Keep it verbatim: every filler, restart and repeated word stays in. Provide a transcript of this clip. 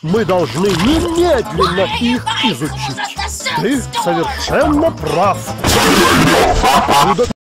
Мы должны немедленно их изучить. Ты совершенно прав.